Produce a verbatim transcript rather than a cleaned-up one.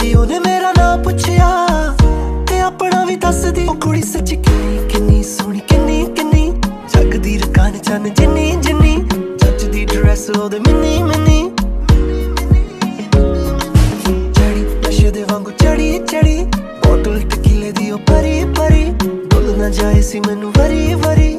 कि ओने मेरा ना पुछया ते अपना भी दस दी। ओ कुड़ी सच्ची किन्नी किन्नी सोहनी किन्नी किन्नी जगदी रकान चन जिन्नी जिन्नी जज दी ड्रेस ओदे मिन्नी मिन्नी चढ़ी नशे दे वांगू चढ़ी चढ़ी बोतल टकीले दी ओ भरी भरी भुल ना जाए सी मैनू वरी वरी।